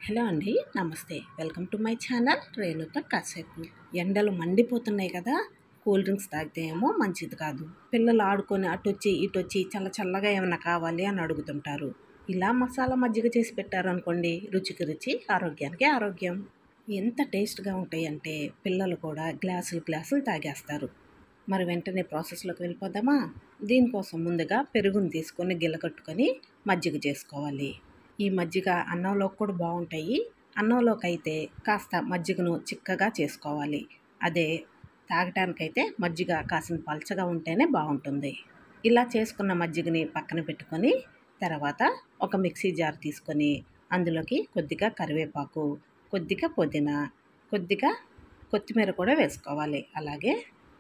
Hello అండి, నమస్తే. Welcome to my channel రేణుతో కాసేపు. ఎండలు మండిపోతున్నాయి కదా, కూల్ డ్రింక్స్ తాగితే ఏమో మంచిది కాదు. పిల్లలు ఆడుకొని అటొచ్చి ఇటొచ్చి చల్లగా ఏమైనా కావాలి అని అడుగుతుంటారు. ఇలా మసాలా మజ్జిగ చేసి పెట్టారనుకోండి, రుచికి రుచి, ఆరోగ్యానికి ఆరోగ్యం. ఎంత టేస్ట్గా ఉంటాయంటే పిల్లలు కూడా గ్లాసులు తాగేస్తారు. మరి వెంటనే ప్రాసెస్లోకి వెళ్ళిపోదామా? దీనికోసం ముందుగా పెరుగుని తీసుకొని గిలకట్టుకొని మజ్జిగ చేసుకోవాలి. ఈ మజ్జిగ అన్నంలోకి కూడా బాగుంటాయి. అన్నంలోకి అయితే కాస్త మజ్జిగను చిక్కగా చేసుకోవాలి. అదే తాగటానికైతే మజ్జిగ కాసిన పల్చగా ఉంటేనే బాగుంటుంది. ఇలా చేసుకున్న మజ్జిగని పక్కన పెట్టుకొని తర్వాత ఒక మిక్సీ జార్ తీసుకొని అందులోకి కొద్దిగా కరివేపాకు, కొద్దిగా పుదీనా, కొద్దిగా కొత్తిమీర కూడా వేసుకోవాలి. అలాగే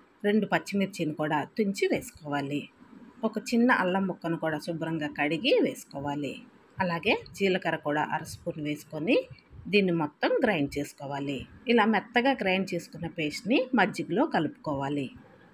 2 పచ్చిమిర్చిని కూడా తుంచి వేసుకోవాలి. ఒక చిన్న అల్లం ముక్కను కూడా శుభ్రంగా కడిగి వేసుకోవాలి. అలాగే జీలకర్ర కూడా అర స్పూన్ వేసుకొని దీన్ని మొత్తం గ్రైండ్ చేసుకోవాలి. ఇలా మెత్తగా గ్రైండ్ చేసుకున్న పేస్ట్ని మజ్జిగలో కలుపుకోవాలి.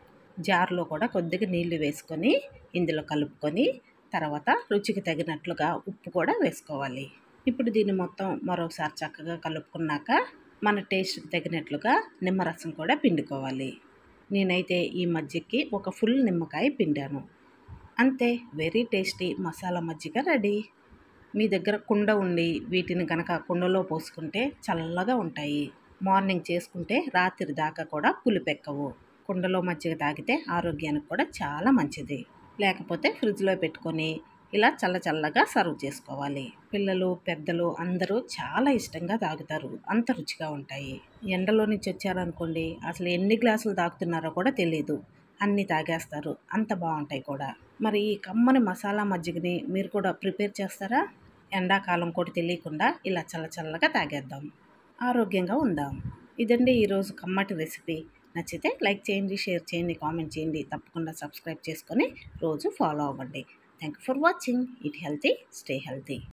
జార్లో కూడా కొద్దిగా నీళ్లు వేసుకొని ఇందులో కలుపుకొని తర్వాత రుచికి తగినట్లుగా ఉప్పు కూడా వేసుకోవాలి. ఇప్పుడు దీన్ని మొత్తం మరోసారి చక్కగా కలుపుకున్నాక మన టేస్ట్కి తగినట్లుగా నిమ్మరసం కూడా పిండుకోవాలి. నేనైతే ఈ మజ్జిగకి ఒక ఫుల్ నిమ్మకాయ పిండాను. అంతే, వెరీ టేస్టీ మసాలా మజ్జిగ రెడీ. మీ దగ్గర కుండ ఉండి వీటిని కనుక కుండలో పోసుకుంటే చల్లగా ఉంటాయి. మార్నింగ్ చేసుకుంటే రాత్రి దాకా కూడా పులిపెక్కవు. కుండలో మజ్జిగ తాగితే ఆరోగ్యానికి కూడా చాలా మంచిది. లేకపోతే ఫ్రిడ్జ్లో పెట్టుకొని ఇలా చల్లగా సర్వ్ చేసుకోవాలి. పిల్లలు పెద్దలు అందరూ చాలా ఇష్టంగా తాగుతారు. అంత రుచిగా ఉంటాయి. ఎండలో నుంచి వచ్చారనుకోండి, అసలు ఎన్ని గ్లాసులు తాగుతున్నారో కూడా తెలియదు. అన్నీ తాగేస్తారు. అంత బాగుంటాయి కూడా. మరి ఈ కమ్మని మసాలా మజ్జిగని మీరు కూడా ప్రిపేర్ చేస్తారా? ఎండాకాలం కూడా తెలియకుండా ఇలా చల్లగా తాగేద్దాం, ఆరోగ్యంగా ఉందాం. ఇదండి ఈరోజు కమ్మటి రెసిపీ. నచ్చితే లైక్ చేయండి, షేర్ చేయండి, కామెంట్ చేయండి. తప్పకుండా సబ్స్క్రైబ్ చేసుకొని రోజు ఫాలో అవ్వండి. Thank you for watching. Eat healthy, stay healthy.